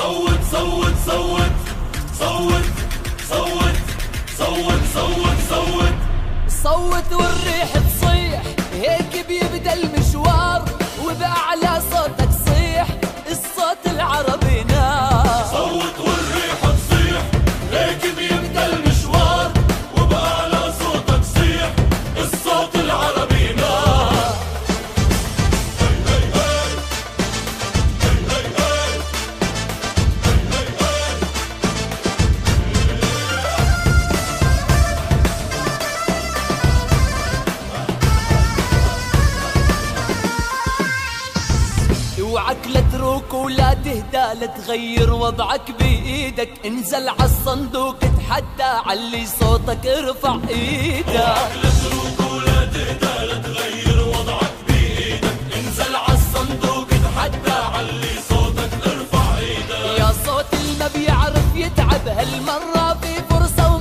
صوت صوت صوت صوت صوت صوت صوت صوت صوت والريح تصيح، هيك بيبدا المشوار، وبأعلى صوتك صيح الصوت العربي نار. صوت والريح تصيح، هيك بيبدا المشوار، وبأعلى صوتك صيح الصوت العربي نار. اوعك لا تروك ولا تهدى، لا تغير وضعك بايدك، انزل عالصندوق اتحدى، علي صوتك ارفع ايدك. اوعك لا تروك ولا تهدى، لا تغير وضعك بايدك، انزل عالصندوق اتحدى، علي صوتك ارفع ايدك. يا صوت اللي ما بيعرف يتعب، هالمرة في فرصة